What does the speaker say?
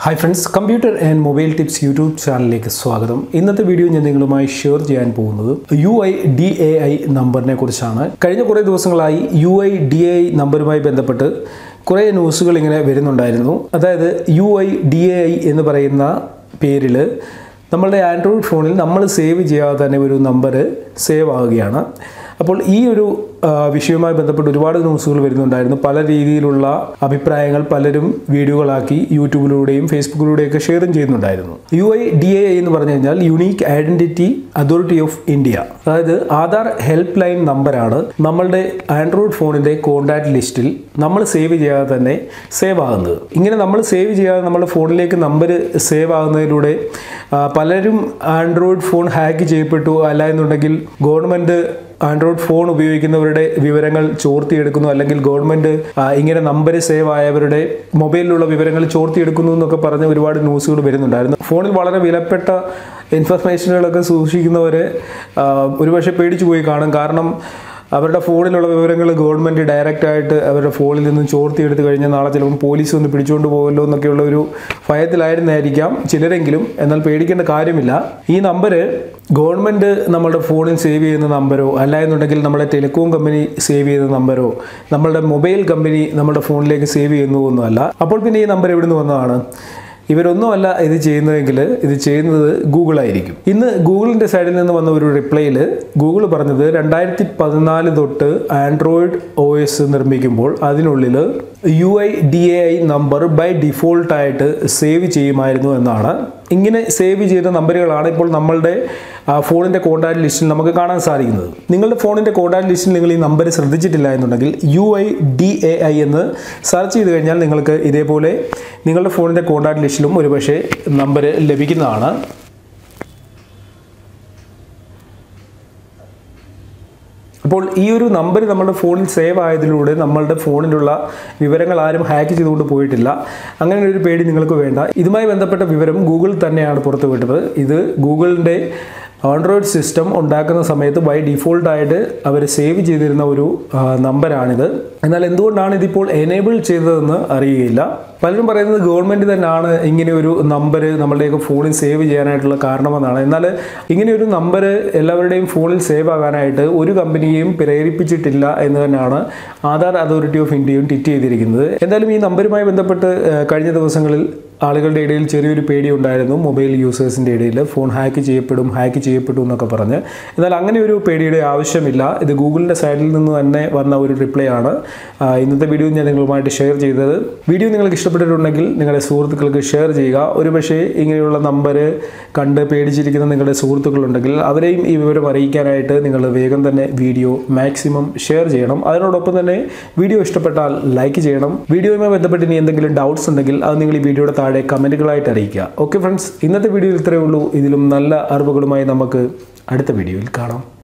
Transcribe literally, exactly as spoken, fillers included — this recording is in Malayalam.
Hi friends, Computer and Mobile Tips YouTube ചാനലിലേക്ക് സ്വാഗതം. ഇന്നത്തെ വീഡിയോ ഞാൻ നിങ്ങളുമായി ഷെയർ ചെയ്യാൻ പോകുന്നത് U I D A I നമ്പറിനെ കുറിച്ചാണ്. കഴിഞ്ഞ കുറേ ദിവസങ്ങളായി U I D A I നമ്പറുമായി ബന്ധപ്പെട്ട് കുറേ ന്യൂസുകൾ ഇങ്ങനെ വരുന്നുണ്ടായിരുന്നു. അതായത് U I D A I എന്ന് പറയുന്ന പേരിൽ നമ്മളുടെ ആൻഡ്രോയിഡ് ഫോണിൽ നമ്മൾ സേവ് ചെയ്യാതെ തന്നെ ഒരു നമ്പർ സേവ് ആവുകയാണ്. അപ്പോൾ ഈ ഒരു വിഷയവുമായി ബന്ധപ്പെട്ട് ഒരുപാട് ന്യൂസുകൾ വരുന്നുണ്ടായിരുന്നു. പല രീതിയിലുള്ള അഭിപ്രായങ്ങൾ പലരും വീഡിയോകളാക്കി യൂട്യൂബിലൂടെയും ഫേസ്ബുക്കിലൂടെയൊക്കെ ഷെയറും ചെയ്യുന്നുണ്ടായിരുന്നു. U I D A I എന്ന് പറഞ്ഞു കഴിഞ്ഞാൽ unique identity authority of India, അതായത് ആധാർ ഹെൽപ്പ് ലൈൻ നമ്പറാണ് നമ്മളുടെ ആൻഡ്രോയിഡ് ഫോണിൻ്റെ കോൺടാക്ട് ലിസ്റ്റിൽ നമ്മൾ സേവ് ചെയ്യാതെ തന്നെ സേവ് ആകുന്നത്. ഇങ്ങനെ നമ്മൾ സേവ് ചെയ്യാതെ നമ്മുടെ ഫോണിലേക്ക് നമ്പർ സേവ് ആകുന്നതിലൂടെ പലരും ആൻഡ്രോയിഡ് ഫോൺ ഹാക്ക് ചെയ്യപ്പെട്ടു, അല്ല എന്നുണ്ടെങ്കിൽ ഗവൺമെൻറ് ആൻഡ്രോയിഡ് ഫോൺ ഉപയോഗിക്കുന്നവരുടെ വിവരങ്ങൾ ചോർത്തിയെടുക്കുന്നു, അല്ലെങ്കിൽ ഗവൺമെൻറ് ഇങ്ങനെ നമ്പർ സേവ് ആയവരുടെ മൊബൈലിലുള്ള വിവരങ്ങൾ ചോർത്തിയെടുക്കുന്നു എന്നൊക്കെ പറഞ്ഞ് ഒരുപാട് ന്യൂസുകൾ വരുന്നുണ്ടായിരുന്നു. ഫോണിൽ വളരെ വിലപ്പെട്ട ഇൻഫർമേഷനുകളൊക്കെ സൂക്ഷിക്കുന്നവർ ഒരുപക്ഷെ പേടിച്ചു പോയി കാണും. കാരണം അവരുടെ ഫോണിലുള്ള വിവരങ്ങൾ ഗവൺമെൻറ് ഡയറക്റ്റായിട്ട് അവരുടെ ഫോണിൽ നിന്നും ചോർത്തിയെടുത്ത് കഴിഞ്ഞാൽ നാളെ ചിലപ്പോൾ പോലീസ് ഒന്ന് പിടിച്ചുകൊണ്ട് പോകുമല്ലോ എന്നൊക്കെയുള്ള ഒരു ഭയത്തിലായിരുന്നായിരിക്കാം ചിലരെങ്കിലും. എന്നാൽ പേടിക്കേണ്ട കാര്യമില്ല. ഈ നമ്പർ ഗവൺമെൻറ് നമ്മുടെ ഫോണിൽ സേവ് ചെയ്യുന്ന നമ്പരോ, അല്ല എന്നുണ്ടെങ്കിൽ നമ്മുടെ ടെലികോം കമ്പനി സേവ് ചെയ്യുന്ന നമ്പരോ, നമ്മളുടെ മൊബൈൽ കമ്പനി നമ്മുടെ ഫോണിലേക്ക് സേവ് ചെയ്യുന്നതൊന്നുമല്ല. അപ്പോൾ പിന്നെ ഈ നമ്പർ എവിടെ നിന്ന് വന്നതാണ്? ഇവരൊന്നുമല്ല ഇത് ചെയ്യുന്നതെങ്കിൽ ഇത് ചെയ്യുന്നത് ഗൂഗിൾ ആയിരിക്കും. ഇന്ന് ഗൂഗിളിൻ്റെ സൈഡിൽ നിന്ന് വന്ന ഒരു റിപ്ലൈയിൽ ഗൂഗിൾ പറഞ്ഞത് രണ്ടായിരത്തി പതിനാല് തൊട്ട് ആൻഡ്രോയിഡ് ഒ എസ് നിർമ്മിക്കുമ്പോൾ അതിനുള്ളിൽ U I D A I number by ഡിഫോൾട്ടായിട്ട് സേവ് ചെയ്യുമായിരുന്നു എന്നാണ്. ഇങ്ങനെ സേവ് ചെയ്ത നമ്പറുകളാണ് ഇപ്പോൾ നമ്മളുടെ ഫോണിൻ്റെ കോൺടാക്ട് ലിസ്റ്റിൽ നമുക്ക് കാണാൻ സാധിക്കുന്നത്. നിങ്ങളുടെ ഫോണിൻ്റെ കോൺടാക്ട് ലിസ്റ്റിൽ നിങ്ങൾ ഈ നമ്പർ ശ്രദ്ധിച്ചിട്ടില്ല എന്നുണ്ടെങ്കിൽ U I D A I എന്ന് സെർച്ച് ചെയ്ത് കഴിഞ്ഞാൽ നിങ്ങൾക്ക് ഇതേപോലെ നിങ്ങളുടെ ഫോണിൻ്റെ കോൺടാക്ട് ലിസ്റ്റിലും ഒരുപക്ഷെ നമ്പർ ലഭിക്കുന്നതാണ്. അപ്പോൾ ഈ ഒരു നമ്പർ നമ്മുടെ ഫോണിൽ സേവ് ആയതിലൂടെ നമ്മളുടെ ഫോണിലുള്ള വിവരങ്ങൾ ആരും ഹാക്ക് ചെയ്തുകൊണ്ട് പോയിട്ടില്ല. അങ്ങനെ ഒരു പേടി നിങ്ങൾക്ക് വേണ്ട. ഇതുമായി ബന്ധപ്പെട്ട വിവരം ഗൂഗിൾ തന്നെയാണ് പുറത്തുവിട്ടത്. ഇത് ഗൂഗിളിൻ്റെ ആൻഡ്രോയിഡ് സിസ്റ്റം ഉണ്ടാക്കുന്ന സമയത്ത് ബൈ ഡിഫോൾട്ടായിട്ട് അവർ സേവ് ചെയ്തിരുന്ന ഒരു നമ്പറാണിത്. എന്നാൽ എന്തുകൊണ്ടാണ് ഇതിപ്പോൾ എനേബിൾ ചെയ്തതെന്ന് അറിയുകയില്ല. പലരും പറയുന്നത് ഗവൺമെൻറ് തന്നെയാണ് ഇങ്ങനെ ഒരു നമ്പർ നമ്മളുടെയൊക്കെ ഫോണിൽ സേവ് ചെയ്യാനായിട്ടുള്ള കാരണമെന്നാണ്. എന്നാൽ ഇങ്ങനെയൊരു നമ്പർ എല്ലാവരുടെയും ഫോണിൽ സേവ് ആകാനായിട്ട് ഒരു കമ്പനിയെയും പ്രേരിപ്പിച്ചിട്ടില്ല എന്ന് തന്നെയാണ് ആധാർ അതോറിറ്റി ഓഫ് ഇന്ത്യയും ട്വീറ്റ് ചെയ്തിരിക്കുന്നത്. എന്തായാലും ഈ നമ്പറുമായി ബന്ധപ്പെട്ട് കഴിഞ്ഞ ദിവസങ്ങളിൽ ആളുകളുടെ ഇടയിൽ ചെറിയൊരു പേടി ഉണ്ടായിരുന്നു. മൊബൈൽ യൂസേഴ്സിൻ്റെ ഇടയിൽ ഫോൺ ഹാക്ക് ചെയ്യപ്പെടും ഹാക്ക് ചെയ്യപ്പെടും എന്നൊക്കെ പറഞ്ഞ്. എന്നാൽ അങ്ങനെ ഒരു പേടിയുടെ ആവശ്യമില്ല. ഇത് ഗൂഗിളിൻ്റെ സൈഡിൽ നിന്ന് തന്നെ വന്ന ഒരു റിപ്ലൈ ആണ് ഇന്നത്തെ വീഡിയോ ഞാൻ നിങ്ങളുമായിട്ട് ഷെയർ ചെയ്തത്. വീഡിയോ നിങ്ങൾക്ക് ഇഷ്ടപ്പെട്ടിട്ടുണ്ടെങ്കിൽ നിങ്ങളുടെ സുഹൃത്തുക്കൾക്ക് ഷെയർ ചെയ്യുക. ഒരുപക്ഷെ ഇങ്ങനെയുള്ള നമ്പർ കണ്ട് പേടിച്ചിരിക്കുന്ന നിങ്ങളുടെ സുഹൃത്തുക്കളുണ്ടെങ്കിൽ അവരെയും ഈ വിവരം അറിയിക്കാനായിട്ട് നിങ്ങൾ വേഗം തന്നെ വീഡിയോ മാക്സിമം ഷെയർ ചെയ്യണം. അതിനോടൊപ്പം തന്നെ വീഡിയോ ഇഷ്ടപ്പെട്ടാൽ ലൈക്ക് ചെയ്യണം. വീഡിയോയുമായി ബന്ധപ്പെട്ട് ഇനി എന്തെങ്കിലും ഡൗട്ട്സ് ഉണ്ടെങ്കിൽ അത് നിങ്ങൾ ഈ വീഡിയോയുടെ താഴെ കമൻറ്റുകളായിട്ട് അറിയിക്കുക. ഓക്കെ ഫ്രണ്ട്സ്, ഇന്നത്തെ വീഡിയോയിൽ ഇത്രയേ ഉള്ളൂ. ഇതിലും നല്ല അറിവുകളുമായി നമുക്ക് അടുത്ത വീഡിയോയിൽ കാണാം.